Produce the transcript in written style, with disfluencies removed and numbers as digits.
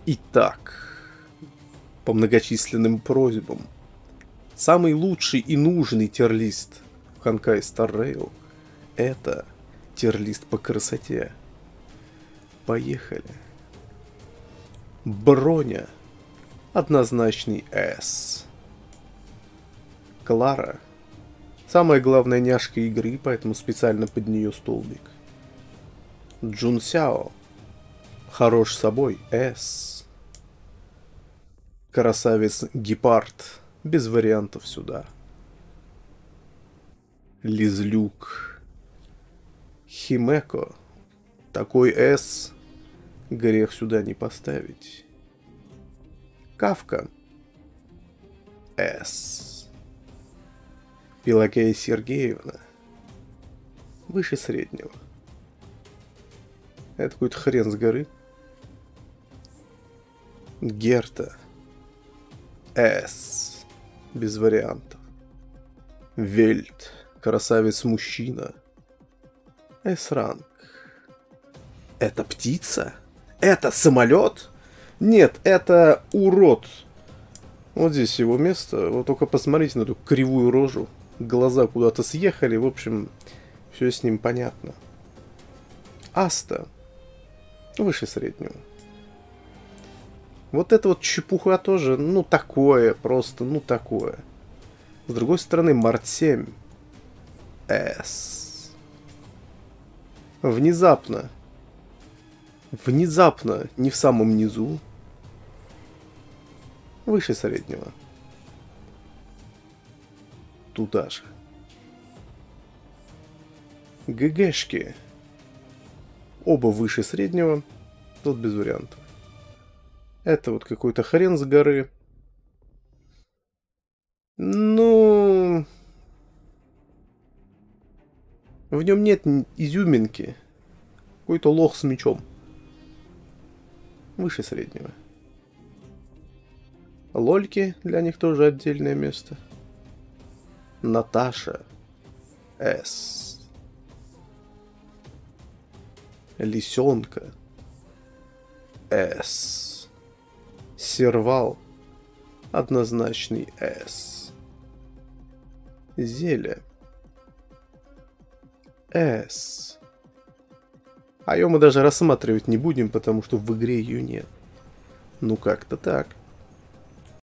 Итак, по многочисленным просьбам, самый лучший и нужный тир-лист в Honkai Star Rail — это тир-лист по красоте. Поехали. Броня. Однозначный S. Клара. Самая главная няшка игры, поэтому специально под нее столбик. Джун Сяо. Хорош собой. S. Красавец Гепард. Без вариантов сюда. Лизлюк. Химеко. Такой S. Грех сюда не поставить. Кавка. S. Пелагея Сергеевна. Выше среднего. Это какой-то хрен с горы. Герта. S. Без вариантов. Вельт. Красавец-мужчина. S-ранг. Это птица? Это самолет? Нет, это урод. Вот здесь его место. Вот только посмотрите на эту кривую рожу. Глаза куда-то съехали. В общем, все с ним понятно. Аста. Выше среднего. Вот это вот чепуха тоже, ну такое, просто, ну такое. С другой стороны, Март 7. S. Внезапно, не в самом низу, выше среднего. Туда же. ГГшки. Оба выше среднего, тут без вариантов. Это вот какой-то хрен с горы. Ну... В нем нет изюминки. Какой-то лох с мечом. Выше среднего. Лольки, для них тоже отдельное место. Наташа. S. Лисенка. S. Сервал. Однозначный S. Зелье. S. А ее мы даже рассматривать не будем, потому что в игре ее нет. Ну как-то так.